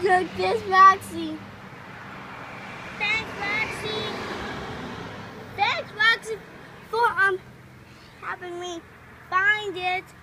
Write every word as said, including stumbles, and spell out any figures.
Look, this Roxy. Thanks, Roxy. Thanks, Roxy, for um having me find it.